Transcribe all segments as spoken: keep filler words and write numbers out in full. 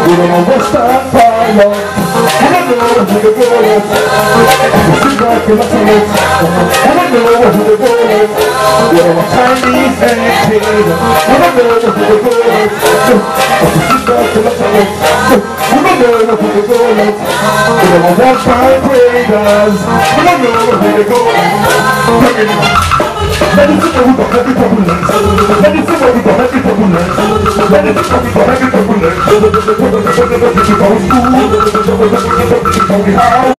don't know what's that fire. I don't know who the girl is. She's like a little. I don't know who the girl is. You know what Chinese and China. I don't know who the girl is. She's like a little. I don't know who the girl is. You know what vibrators. I don't know who the girl is. Let me see what we got, let me populate. Let me see what we got, let me populate. Let me see what we got, let me populate. Let me populate.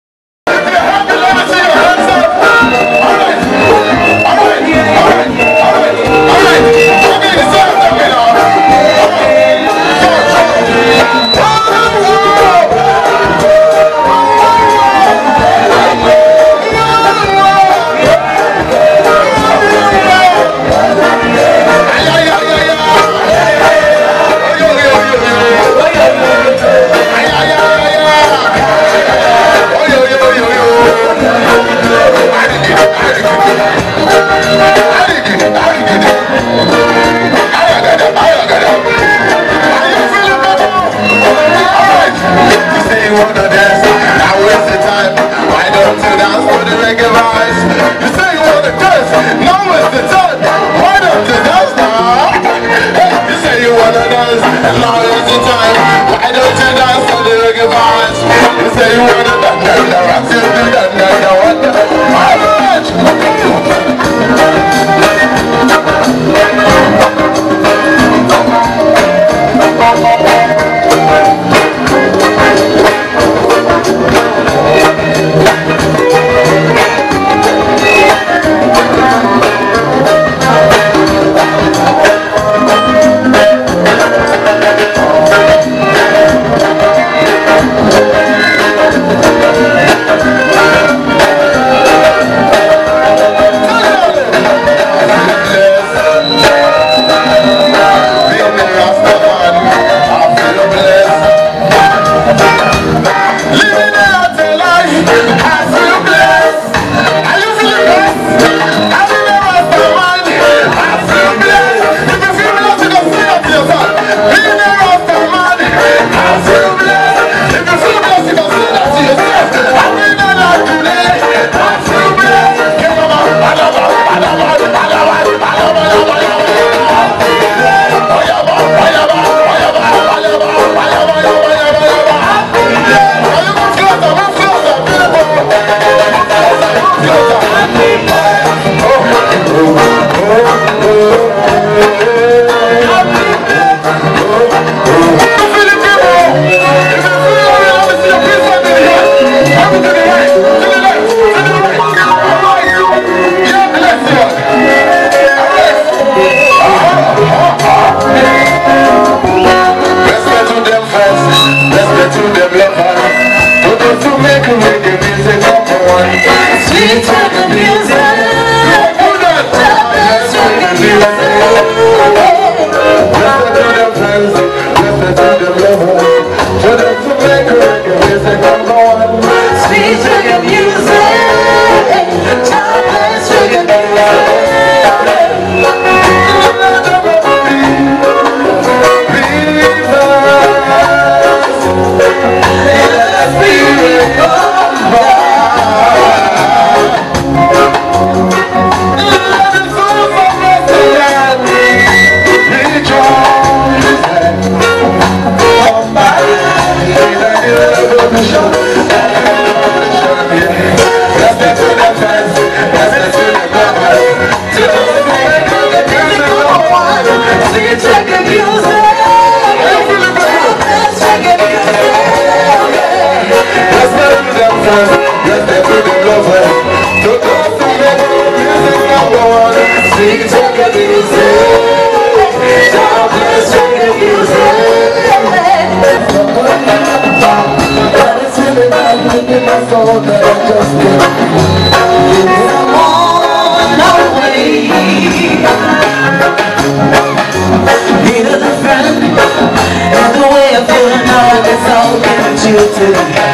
Need a friend, and the way I feel now, I guess I'll give it to you today.